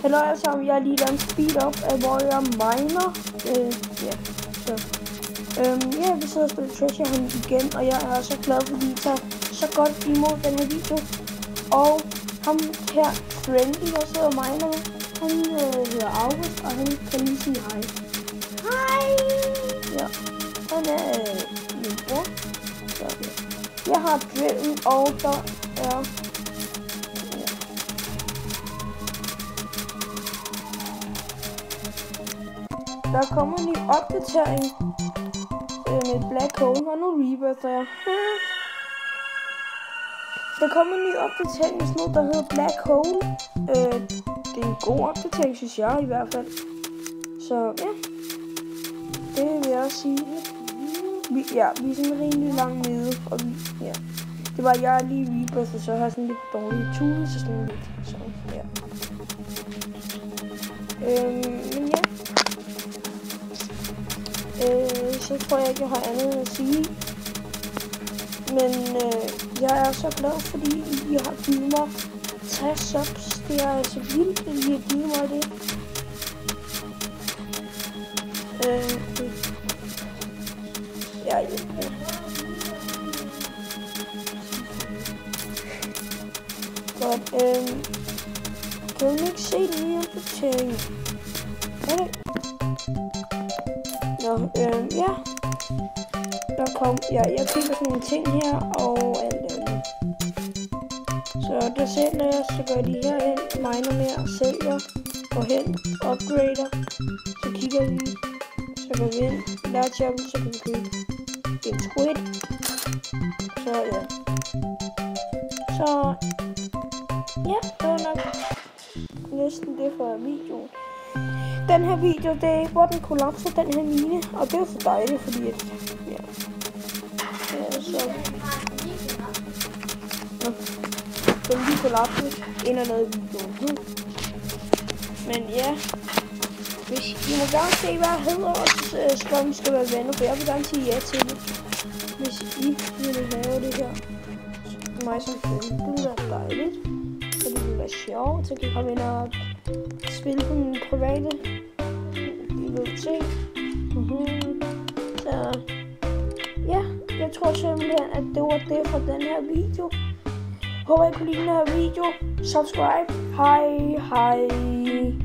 Hallo alle sammen, jeg har lige lavet en speed up af hvor jeg miner. Vi sidder og spiller Treasure Hunt igen, og jeg er så glad, fordi I tager så godt imod den her video. Og ham her, Trendy, der sidder og miner med, han hedder August, og han kan lige sige hej. Hej! Ja, han er min bror. Så, ja. Jeg har drillen, og der er... Der kommer en ny opdatering med Black Hole, og nu rebirther jeg. Der kommer en ny opdatering med sådan noget, der hedder Black Hole. Det er en god opdatering, synes jeg i hvert fald. Så ja, det vil jeg også sige. Vi er sådan rimelig langt nede, og ja. Det var jeg lige rebirther, så jeg har sådan lidt dårlige tools og sådan lidt. Så ja. Men ja. Så tror jeg ikke, jeg har andet at sige. Men jeg er så glad, fordi I har givet mig 60 subs. Det er altså vildt, at I har givet mig det. Godt, kan du ikke se den nye opdatering? Okay. Nå, ja. Der kom, jeg kigger sådan nogle ting her, og alt andet. Så der sælger jeg, så gør de herhen, miner mere, sælger, går hen, upgrader, så kigger vi, så går vi ind, lærer job, så kan vi købe en squid. Så ja. Så ja, det var nok næsten det for videoen. Den her video, det er hvor den kollapser, den her mine, og det er så dejligt, fordi at, ja, så den lige kollapset ind og noget videoen. Men ja, hvis I må gerne se, hvad jeg hedder, og så skriv, om I skal være venner, for jeg vil gerne sige ja til det. Hvis I vil have det her, mig som film, det vil være dejligt, så det vil være sjovt, så kan I komme ind og spille på min private ting. Så ja, jeg tror simpelthen, at det var det for den her video. Håber I kunne lide den her video. Subscribe. Hej.